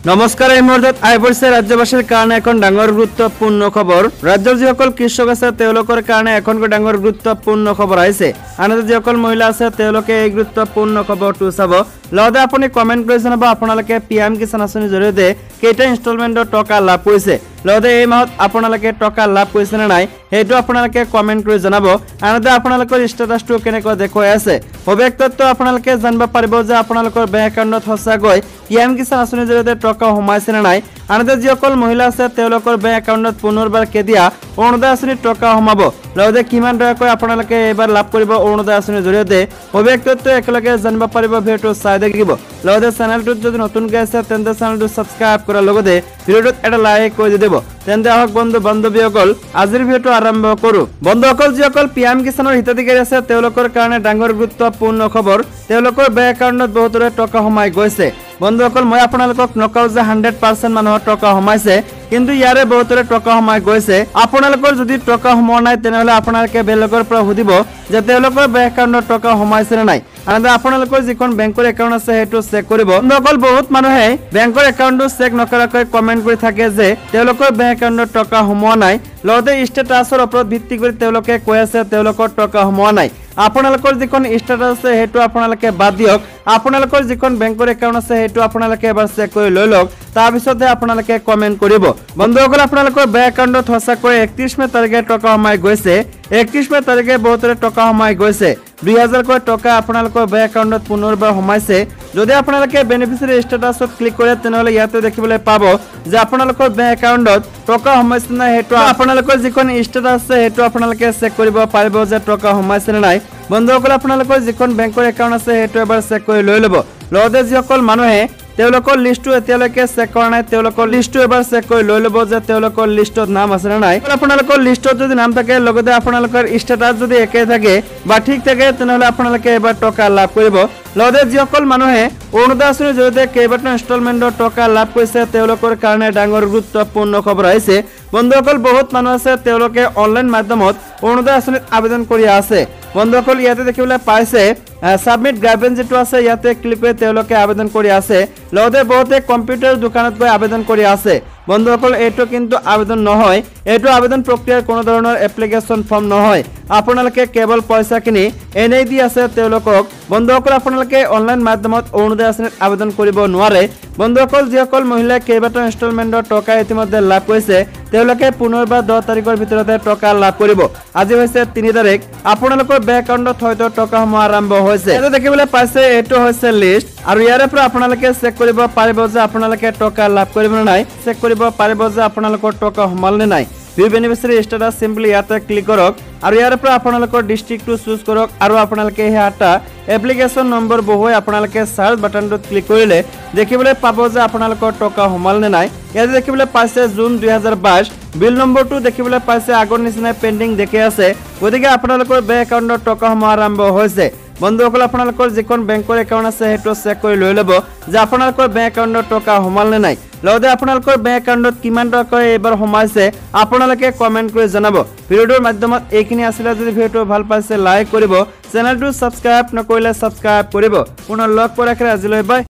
নমস্কাৰ এই মুহূৰ্তত আইবৰ্ছে ৰাজ্যবাসীৰ কাৰণে এখন ডাঙৰ গুৰুত্বপূৰ্ণ খবৰ। ৰাজ্যৰ যিসকল কৃষক আছে তেওঁলোকৰ কাৰণে এখনকৈ ডাঙৰ গুৰুত্বপূৰ্ণ খবৰ আহিছে। আনহাতে যিসকল মহিলা আছে তেওঁলোকে এই গুৰুত্বপূৰ্ণ খবৰটো চাব। লগতে আপুনি কমেণ্ট কৰি জনাব আপোনালোকে পিএম কিষাণ আঁচনিৰ জৰিয়তে কেইটা ইনষ্টলমেণ্টৰ টকা লাভ কৰিছে। লগতে এই মাহত আপোনালোকে টকা লাভ কৰিছে নে নাই সেইটো আপোনালোকে কমেণ্ট কৰি জনাব। আনহাতে আপোনালোকৰ ষ্টেটাছটো কেনেকৈ দেখুৱাই আছে সবিশেষ তথ্য আপোনালোকে জানিব পাৰিব যে আপোনালোকৰ বেংক একাউণ্টত সঁচাকৈ পিএম কিষাণ আঁচনিৰ জৰিয়তে টকা সোমাইছে নে নাই। আনহাতে যিসকল মহিলা আছে তেওঁলোকৰ বেংক একাউণ্টত পুনৰবাৰ কেতিয়া অৰুণোদয় আঁচনিৰ টকা সোমাব, লগতে কিমান টকাকৈ আপোনালোকে এইবাৰ লাভ কৰিব অৰুণোদয় আঁচনিৰ জৰিয়তে সবিশেষ তথ্য একেলগে জানিব পাৰিব। ভিডিঅ'টো চাই থাকিব। লগতে চেনেলটোত যদি নতুনকৈ আছে তেন্তে চেনেলটো ছাবস্ক্ৰাইব কৰাৰ লগতে ভিডিঅ'টোত এটা লাইক কৰি দিব। তেন্তে আহক বন্ধু বান্ধৱীসকল আজিৰ ভিডিঅ'টো আৰম্ভ কৰোঁ। বন্ধুসকল যিসকল পিএম কিষাণৰ হিতাধিকাৰী আছে তেওঁলোকৰ কাৰণে ডাঙৰ গুৰুত্বপূৰ্ণ খবৰ। তেওঁলোকৰ বেংক একাউণ্টত বহুতৰে টকা সোমাই গৈছে। বন্ধুসকল মই আপোনালোকক নকওঁ যে 100% মানুহৰ টকা সোমাইছে, কিন্তু ইয়াৰে বহুতৰে টকা সোমাই গৈছে। আপোনালোকৰ যদি টকা সোমোৱা নাই তেনেহলে আপোনালোকে বেলেগৰ পৰা সুধিব যে তেওঁলোকৰ বেংক একাউণ্টত টকা সোমাইছে নে নাই। আনহাতে আপোনালোকৰ যিখন বেংকৰ একাউণ্ট আছে সেইটো চেক কৰিব। বন্ধুসকল বহুত মানুহে বেংকৰ একাউণ্টটো চেক নকৰাকৈ কমেণ্ট কৰি থাকে যে তেওঁলোকৰ বেংক একাউণ্টত টকা সোমোৱা নাই। লগতে ষ্টেটাছৰ ওপৰত ভিত্তি কৰি তেওঁলোকে কৈ আছে তেওঁলোকৰ টকা সোমোৱা নাই। আপোনালোকৰ যিখন ষ্টেটাছ আছে সেইটো আপোনালোকে বাদ দিয়ক। আপোনালোকৰ যিখন বেংকৰ একাউণ্ট আছে সেইটো আপোনালোকে এবাৰ চেক কৰি লৈ লওক, তাৰপিছতহে আপোনালোকে কমেণ্ট কৰিব। বন্ধুসকল আপোনালোকৰ বেংক একাউণ্টত সঁচাকৈ 31 মে তাৰিখে টকা সোমাই গৈছে। 31 মে তাৰিখে বহুতৰে টকা সোমাই গৈছে। 2000 টকা আপোনালোকৰ বেংক একাউণ্টত পুনৰবাৰ সোমাইছে। যদি আপোনালোকে বেনিফিচিয়াৰী ষ্টেটাছত ক্লিক কৰে তেনেহলে ইয়াতে দেখিবলৈ পাব যে আপোনালোকৰ বেংক একাউণ্টত টকা সোমাইছে নে নাই। সেইটো আপোনালোকৰ যিখন ষ্টেটাছ আছে সেইটো আপোনালোকে চেক কৰিব পাৰিব যে টকা সোমাইছে নে নাই। বন্ধুসকল আপোনালোকৰ যিখন বেংকৰ একাউণ্ট আছে সেইটো এবাৰ চেক কৰি লৈ ল'ব। লগতে যিসকল মানুহে তেওঁলোকৰ লিষ্টটো এতিয়ালৈকে চেক কৰা নাই তেওঁলোকৰ লিষ্টটো এবাৰ চেক কৰি লৈ ল'ব যে তেওঁলোকৰ লিষ্টত নাম আছে নে নাই। আপোনালোকৰ লিষ্টত যদি নাম থাকে লগতে আপোনালোকৰ ষ্টেটাছ যদি একে থাকে বা ঠিক থাকে তেনেহলে আপোনালোকে এবাৰ টকা লাভ কৰিব। লগতে যিসকল মানুহে অৰুণোদয় আঁচনিৰ জৰিয়তে কেইবাটাও ইনষ্টলমেণ্টৰ টকা লাভ কৰিছে তেওঁলোকৰ কাৰণে ডাঙৰ গুৰুত্বপূৰ্ণ খবৰ আহিছে। বন্ধুসকল বহুত মানুহ আছে তেওঁলোকে অনলাইন মাধ্যমত অৰুণোদয় আঁচনিত আবেদন কৰি আছে। বন্ধুসকল ইয়াতে দেখিবলৈ পাইছে সাবমিট গ্ৰাভেঞ্চ যেটো আছে ইয়াতে ক্লিক কৰি তেওঁলোকে আবেদন কৰি আছে। লগতে বহুতে কম্পিউটাৰ দোকানত গৈ আবেদন কৰি আছে। বন্ধুসকল এইটো কিন্তু আবেদন নহয়, এইটো আবেদন প্ৰক্ৰিয়াৰ কোনো ধৰণৰ এপ্লিকেশ্যন ফৰ্ম নহয়। আপোনালোকে কেৱল পইচাখিনি এনেই দি আছে তেওঁলোকক। বন্ধুসকল আপোনালোকে অনলাইন মাধ্যমত অৰুণোদয় আঁচনিত আবেদন কৰিব নোৱাৰে। বন্ধুসকল যিসকল মহিলাই কেইবাটাও ইনষ্টলমেণ্টৰ টকা ইতিমধ্যে লাভ কৰিছে তেওঁলোকে পুনৰবাৰ 10 তাৰিখৰ ভিতৰতে টকা লাভ কৰিব। আজি হৈছে 3 তাৰিখ। আপোনালোকৰ বেংক একাউণ্টত হয়তো টকা সোমোৱা আৰম্ভ হৈছে। এইটো দেখিবলৈ পাইছে এইটো হৈছে লিষ্ট আৰু ইয়াৰে পৰা আপোনালোকে চেক কৰিব পাৰিব যে আপোনালোকে টকা লাভ কৰিব নে নাই, চেক কৰিব পাৰিব যে আপোনালোকৰ টকা সোমাল নে নাই। ভিউ বেনিফিচিয়াৰী ষ্টেটাছ সিম্পলি ইয়াতে ক্লিক কৰক আৰু ইয়াৰ পৰা আপোনালোকৰ ডিষ্ট্ৰিক্টটো চুজ কৰক আৰু আপোনালোকে এটা এপ্লিকেশ্যন নম্বৰ বহুৱাই আপোনালোকে সাৰ্চ বাটনটোত ক্লিক কৰিলে দেখিবলৈ পাব যে আপোনালোকৰ টকা সোমাল নে নাই। ইয়াতে দেখিবলৈ পাইছে জুন 2022 বিল নম্বৰটো দেখিবলৈ পাইছে আগৰ নিচিনাই পেণ্ডিং দেখি আছে। গতিকে আপোনালোকৰ বেংক একাউণ্টত টকা সোমোৱা আৰম্ভ হৈছে। বন্ধুসকল আপোনালোকৰ যিখন বেংকৰ একাউণ্ট আছে সেইটো চেক কৰি লৈ ল'ব যে আপোনালোকৰ বেংক একাউণ্টত টকা সোমাল নে নাই। লগতে আপোনালোকৰ বেংক একাউণ্টত কিমান টকা এইবাৰ সোমাইছে আপোনালোকে কমেণ্ট কৰি জনাব। ভিডিঅ'টোৰ মাধ্যমত এইখিনি আছিলে। যদি ভিডিঅ'টো ভাল পাইছে লাইক কৰিব, চেনেলটো ছাবস্ক্ৰাইব নকৰিলে ছাবস্ক্ৰাইব কৰিব। পুনৰ লগ পোৱাৰ আশাৰে আজিলৈ বাই।